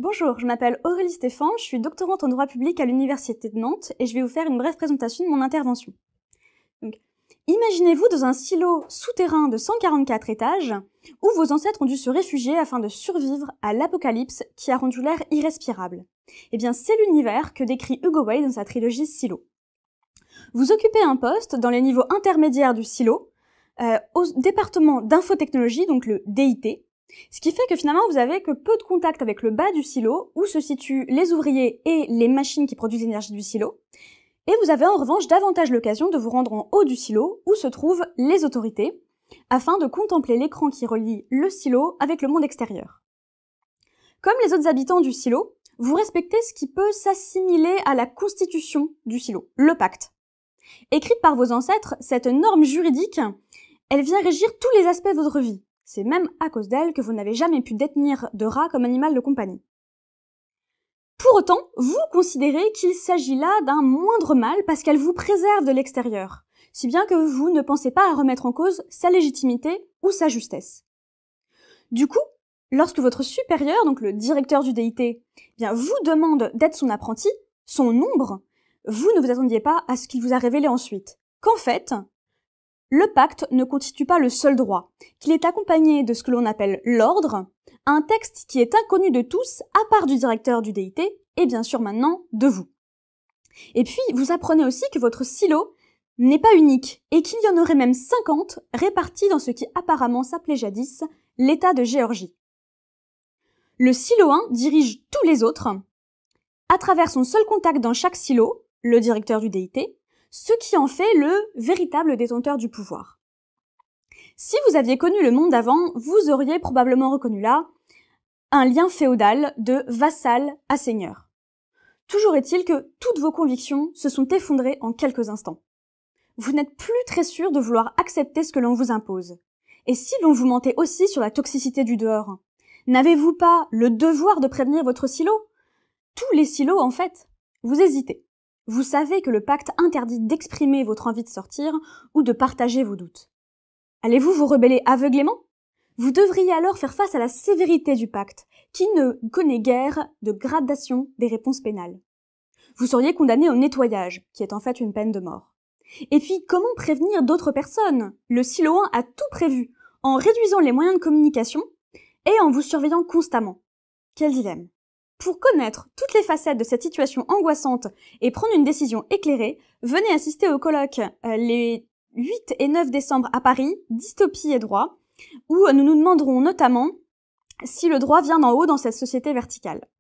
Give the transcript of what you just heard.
Bonjour, je m'appelle Aurélie Stéphan, je suis doctorante en droit public à l'Université de Nantes et je vais vous faire une brève présentation de mon intervention. Donc, imaginez-vous dans un silo souterrain de 144 étages où vos ancêtres ont dû se réfugier afin de survivre à l'apocalypse qui a rendu l'air irrespirable. Eh bien, c'est l'univers que décrit Hugo Way dans sa trilogie Silo. Vous occupez un poste dans les niveaux intermédiaires du silo, au département d'infotechnologie, donc le DIT, ce qui fait que finalement vous avez que peu de contact avec le bas du silo, où se situent les ouvriers et les machines qui produisent l'énergie du silo, et vous avez en revanche davantage l'occasion de vous rendre en haut du silo, où se trouvent les autorités, afin de contempler l'écran qui relie le silo avec le monde extérieur. Comme les autres habitants du silo, vous respectez ce qui peut s'assimiler à la constitution du silo, le pacte. Écrite par vos ancêtres, cette norme juridique, elle vient régir tous les aspects de votre vie. C'est même à cause d'elle que vous n'avez jamais pu détenir de rat comme animal de compagnie. Pour autant, vous considérez qu'il s'agit là d'un moindre mal parce qu'elle vous préserve de l'extérieur, si bien que vous ne pensez pas à remettre en cause sa légitimité ou sa justesse. Du coup, lorsque votre supérieur, donc le directeur du DIT, vous demande d'être son apprenti, son ombre, vous ne vous attendiez pas à ce qu'il vous a révélé ensuite, qu'en fait, le pacte ne constitue pas le seul droit, qu'il est accompagné de ce que l'on appelle l'ordre, un texte qui est inconnu de tous, à part du directeur du DIT, et bien sûr maintenant de vous. Et puis, vous apprenez aussi que votre silo n'est pas unique, et qu'il y en aurait même 50 répartis dans ce qui apparemment s'appelait jadis l'État de Géorgie. Le silo 1 dirige tous les autres, à travers son seul contact dans chaque silo, le directeur du DIT, ce qui en fait le véritable détenteur du pouvoir. Si vous aviez connu le monde d'avant, vous auriez probablement reconnu là un lien féodal de vassal à seigneur. Toujours est-il que toutes vos convictions se sont effondrées en quelques instants. Vous n'êtes plus très sûr de vouloir accepter ce que l'on vous impose. Et si l'on vous mentait aussi sur la toxicité du dehors, n'avez-vous pas le devoir de prévenir votre silo ? Tous les silos, en fait, vous hésitez. Vous savez que le pacte interdit d'exprimer votre envie de sortir ou de partager vos doutes. Allez-vous vous rebeller aveuglément ? Vous devriez alors faire face à la sévérité du pacte, qui ne connaît guère de gradation des réponses pénales. Vous seriez condamné au nettoyage, qui est en fait une peine de mort. Et puis, comment prévenir d'autres personnes ? Le silo 1 a tout prévu, en réduisant les moyens de communication et en vous surveillant constamment. Quel dilemme ! Pour connaître toutes les facettes de cette situation angoissante et prendre une décision éclairée, venez assister au colloque les 8 et 9 décembre à Paris, Dystopie et droit, où nous nous demanderons notamment si le droit vient d'en haut dans cette société verticale.